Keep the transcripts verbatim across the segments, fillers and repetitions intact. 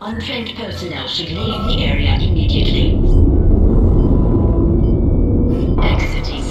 untrained personnel should leave the area immediately. Exiting.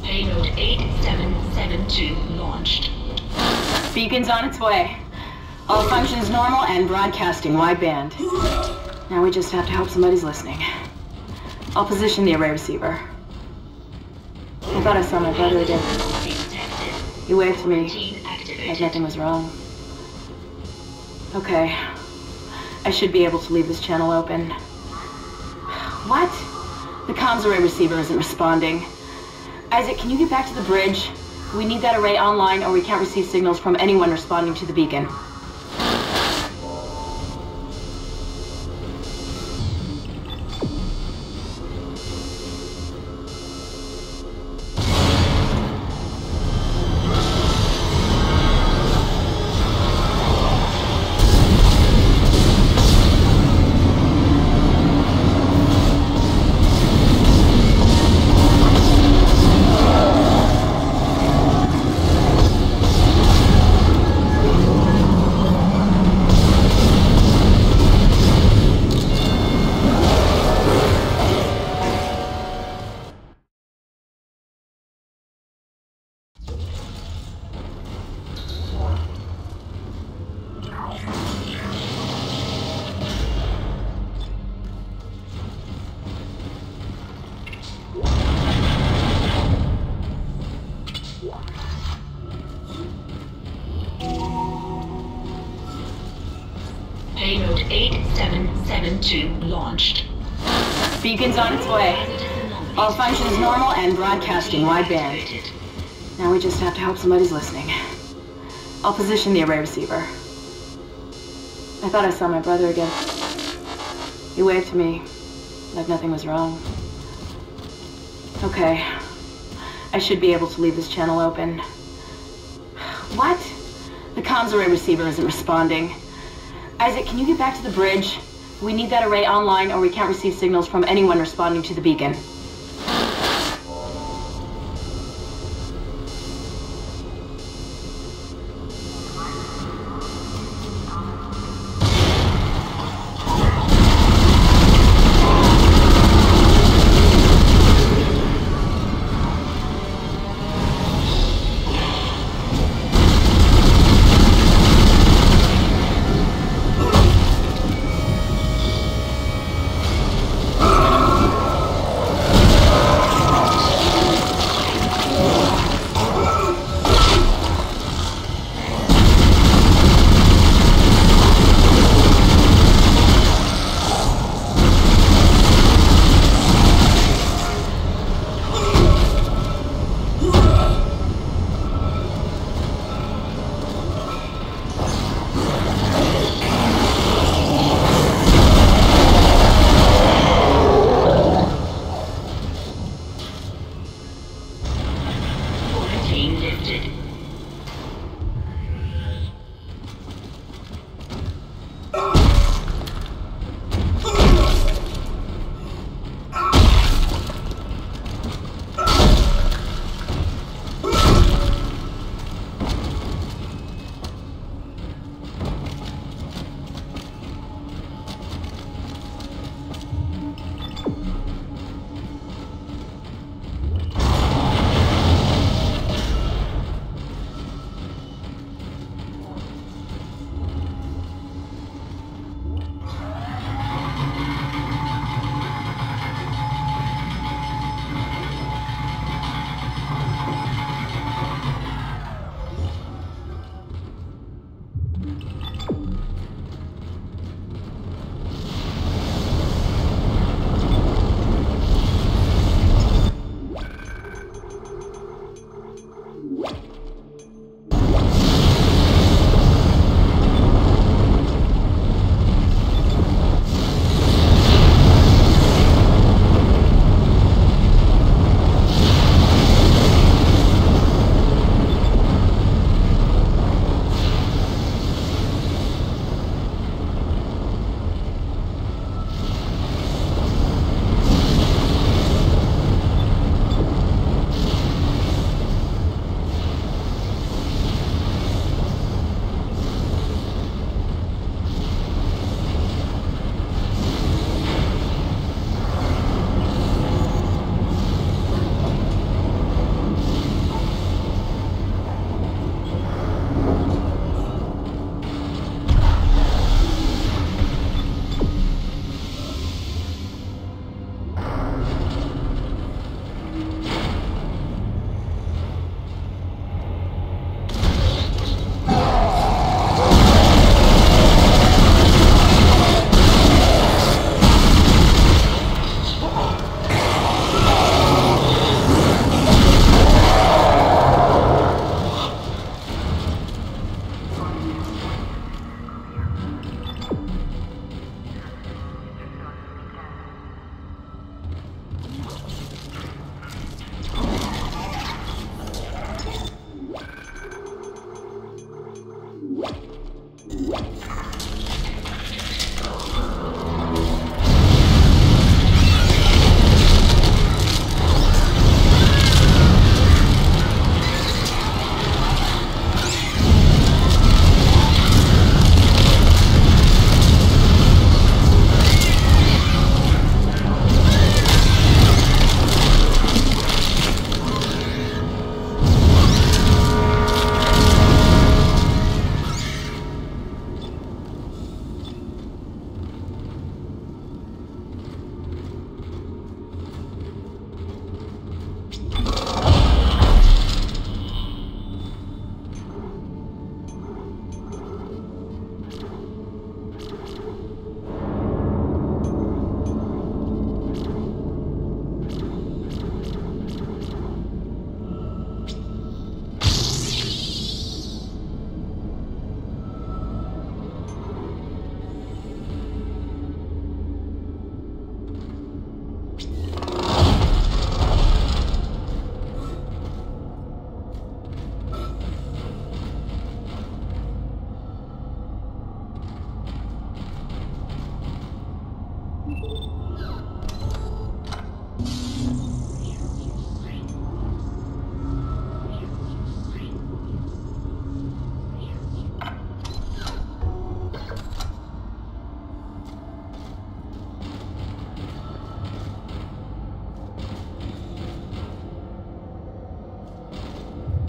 Payload eight seven seven two launched. Beacon's on its way. All functions normal and broadcasting wideband. Now we just have to hope somebody's listening. I'll position the array receiver. I thought I saw my brother again. He waved to me like nothing was wrong. Okay. I should be able to leave this channel open. What? The comms array receiver isn't responding. Isaac, can you get back to the bridge? We need that array online or we can't receive signals from anyone responding to the beacon. Payload eight seven seven two launched. Beacon's on its way. All functions normal and broadcasting wideband. Now we just have to hope somebody's listening. I'll position the array receiver. I thought I saw my brother again. He waved to me like nothing was wrong. Okay. I should be able to leave this channel open. What? The comms array receiver isn't responding. Isaac, can you get back to the bridge? We need that array online or we can't receive signals from anyone responding to the beacon.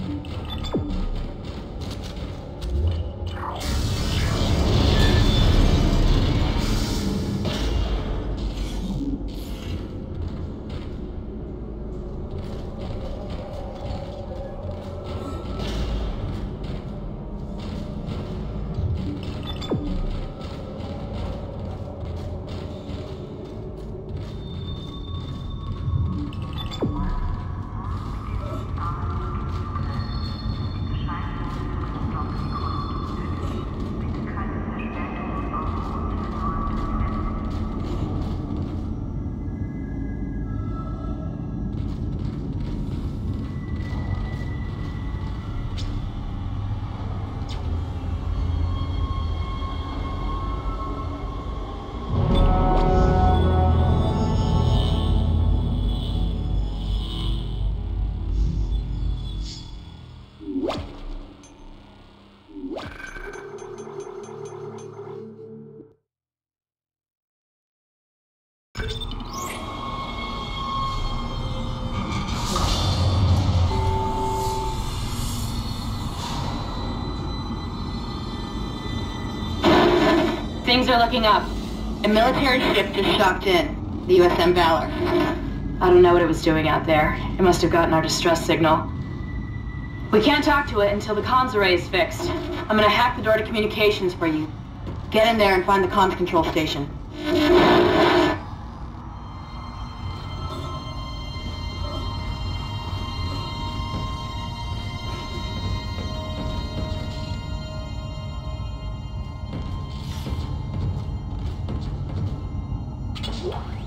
Things are looking up. A military ship just shocked in. The U S M Valor. I don't know what it was doing out there. It must have gotten our distress signal. We can't talk to it until the comms array is fixed. I'm gonna hack the door to communications for you. Get in there and find the comms control station. What?